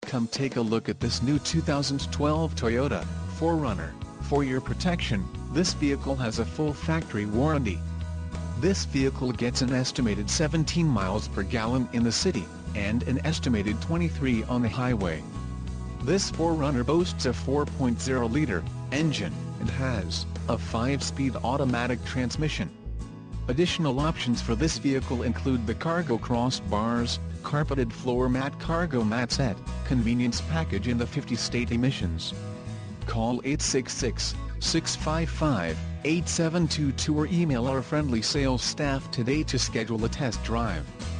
Come take a look at this new 2012 Toyota 4Runner. For your protection, this vehicle has a full factory warranty. This vehicle gets an estimated 17 miles per gallon in the city, and an estimated 23 on the highway. This 4Runner boasts a 4.0-liter engine, and has a 5-speed automatic transmission. Additional options for this vehicle include the cargo crossbars, carpeted floor mat cargo mat set, convenience package and the 50-state emissions. Call 866-655-8722 or email our friendly sales staff today to schedule a test drive.